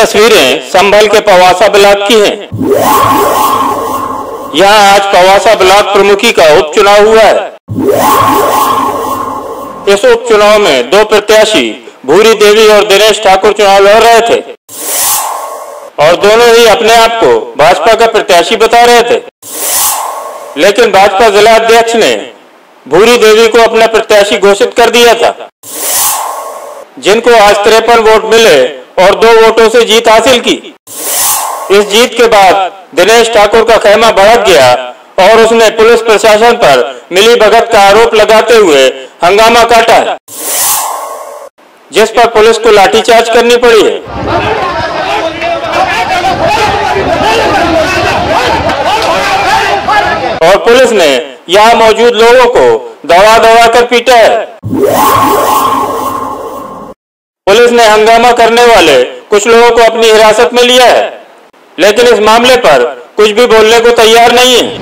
तस्वीरें संभल के पवासा ब्लॉक की हैं। यहां आज पवासा ब्लॉक प्रमुखी का उपचुनाव हुआ है। इस उपचुनाव में दो प्रत्याशी भूरी देवी और दिनेश ठाकुर चुनाव लड़ रहे थे और दोनों ही अपने आप को भाजपा का प्रत्याशी बता रहे थे, लेकिन भाजपा जिला अध्यक्ष ने भूरी देवी को अपना प्रत्याशी घोषित कर दिया था, जिनको आज 53 वोट मिले और 2 वोटों से जीत हासिल की। इस जीत के बाद दिनेश ठाकुर का खेमा भड़क गया और उसने पुलिस प्रशासन पर मिलीभगत का आरोप लगाते हुए हंगामा काटा है, जिस पर पुलिस को लाठीचार्ज करनी पड़ी है। और पुलिस ने यहां मौजूद लोगों को दबा दबा कर पीटा है। पुलिस ने हंगामा करने वाले कुछ लोगों को अपनी हिरासत में लिया है, लेकिन इस मामले पर कुछ भी बोलने को तैयार नहीं है।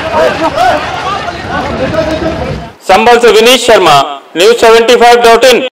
संभल से विनीत शर्मा, News 75.in।